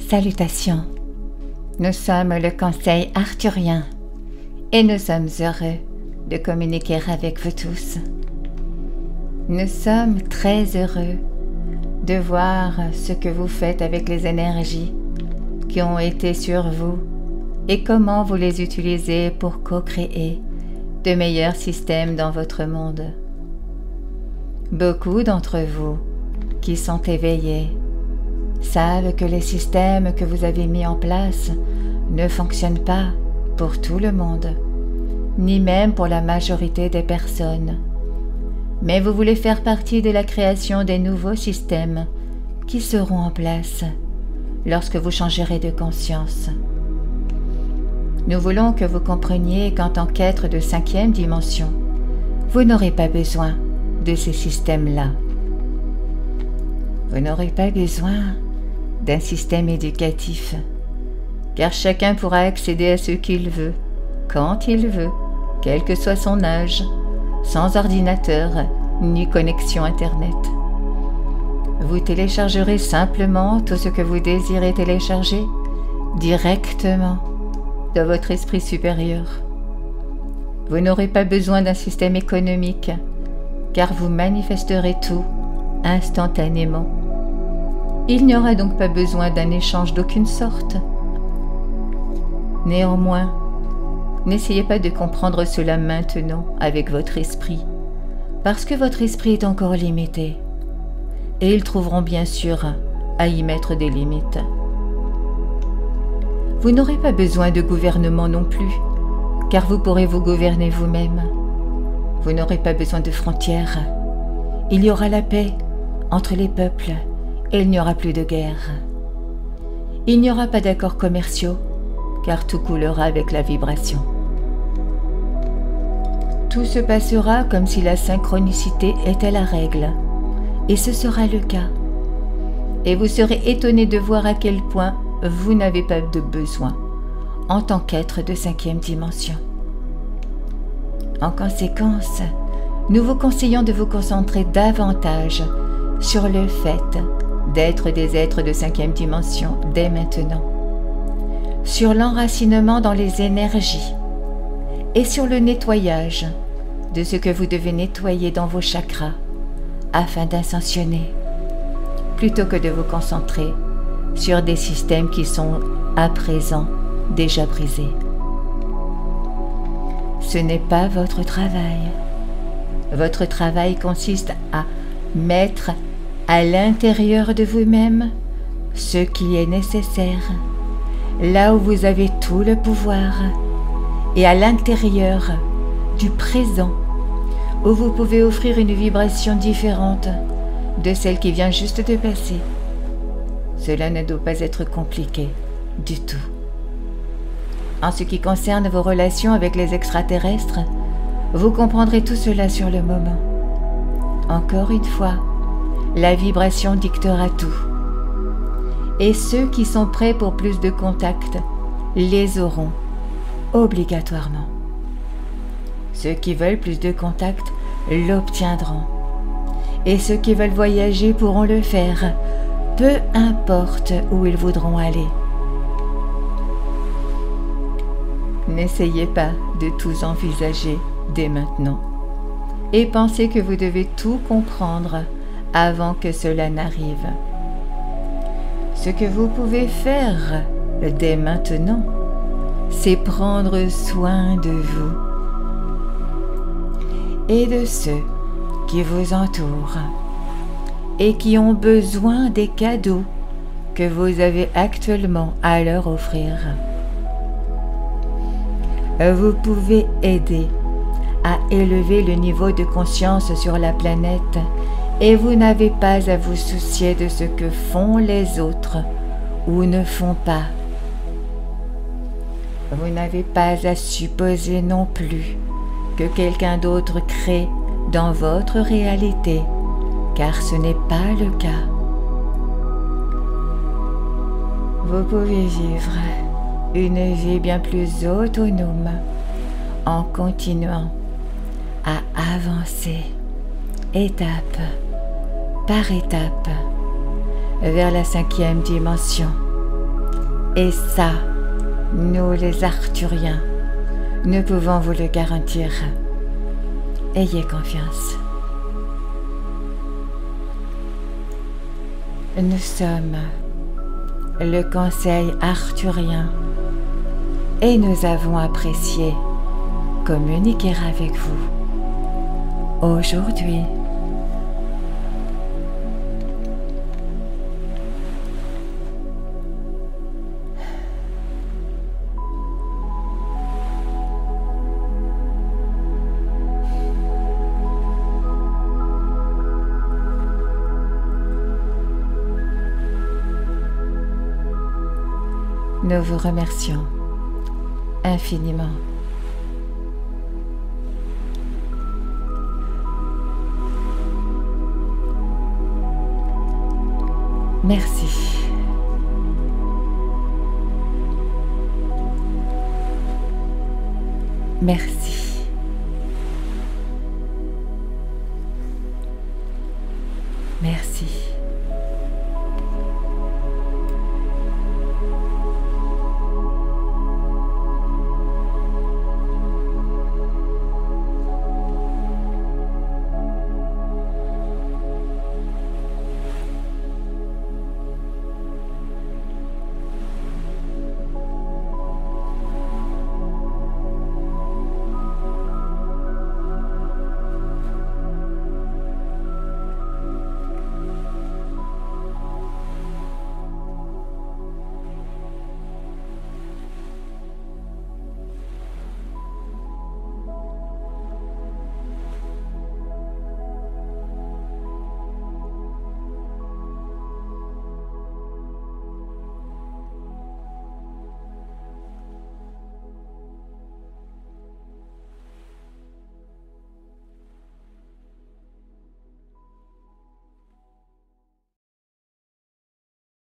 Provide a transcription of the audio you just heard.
Salutations, nous sommes le Conseil arthurien et nous sommes heureux de communiquer avec vous tous. Nous sommes très heureux de voir ce que vous faites avec les énergies qui ont été sur vous et comment vous les utilisez pour co-créer de meilleurs systèmes dans votre monde. Beaucoup d'entre vous qui sont éveillés savent que les systèmes que vous avez mis en place ne fonctionnent pas pour tout le monde, ni même pour la majorité des personnes. Mais vous voulez faire partie de la création des nouveaux systèmes qui seront en place lorsque vous changerez de conscience. Nous voulons que vous compreniez qu'en tant qu'être de 5e dimension, vous n'aurez pas besoin de ces systèmes-là. Vous n'aurez pas besoin d'un système éducatif, car chacun pourra accéder à ce qu'il veut, quand il veut, quel que soit son âge, sans ordinateur ni connexion Internet. Vous téléchargerez simplement tout ce que vous désirez télécharger directement de votre esprit supérieur. Vous n'aurez pas besoin d'un système économique, car vous manifesterez tout instantanément. Il n'y aura donc pas besoin d'un échange d'aucune sorte. Néanmoins, n'essayez pas de comprendre cela maintenant avec votre esprit, parce que votre esprit est encore limité, et ils trouveront bien sûr à y mettre des limites. Vous n'aurez pas besoin de gouvernement non plus, car vous pourrez vous gouverner vous-même. Vous n'aurez pas besoin de frontières. Il y aura la paix entre les peuples, et il n'y aura plus de guerre. Il n'y aura pas d'accords commerciaux, car tout coulera avec la vibration. Tout se passera comme si la synchronicité était la règle, et ce sera le cas. Et vous serez étonné de voir à quel point vous n'avez pas de besoin en tant qu'être de 5e dimension. En conséquence, nous vous conseillons de vous concentrer davantage sur le fait d'être des êtres de 5e dimension dès maintenant, sur l'enracinement dans les énergies et sur le nettoyage de ce que vous devez nettoyer dans vos chakras afin d'ascensionner, plutôt que de vous concentrer sur des systèmes qui sont à présent déjà brisés. Ce n'est pas votre travail. Votre travail consiste à mettre à l'intérieur de vous-même ce qui est nécessaire, là où vous avez tout le pouvoir, et à l'intérieur du présent, où vous pouvez offrir une vibration différente de celle qui vient juste de passer. Cela ne doit pas être compliqué du tout. En ce qui concerne vos relations avec les extraterrestres, vous comprendrez tout cela sur le moment. Encore une fois, la vibration dictera tout. Et ceux qui sont prêts pour plus de contacts les auront obligatoirement. Ceux qui veulent plus de contacts l'obtiendront. Et ceux qui veulent voyager pourront le faire, peu importe où ils voudront aller. N'essayez pas de tout envisager dès maintenant et pensez que vous devez tout comprendre avant que cela n'arrive. Ce que vous pouvez faire dès maintenant, c'est prendre soin de vous et de ceux qui vous entourent et qui ont besoin des cadeaux que vous avez actuellement à leur offrir. Vous pouvez aider à élever le niveau de conscience sur la planète et vous n'avez pas à vous soucier de ce que font les autres ou ne font pas. Vous n'avez pas à supposer non plus que quelqu'un d'autre crée dans votre réalité, car ce n'est pas le cas. Vous pouvez vivre une vie bien plus autonome en continuant à avancer étape par étape vers la 5e dimension Et ça, nous les Arthuriens, nous pouvons vous le garantir. Ayez confiance. Nous sommes le Conseil arthurien et nous avons apprécié communiquer avec vous aujourd'hui. Nous vous remercions infiniment. Merci. Merci.